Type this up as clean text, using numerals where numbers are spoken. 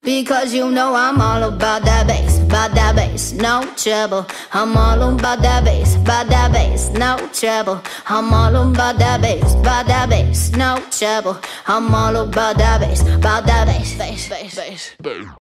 Because you know I'm all about that bass, no trouble. I'm all about that bass, no trouble. I'm all about that bass, no trouble. I'm all about that bass, bass.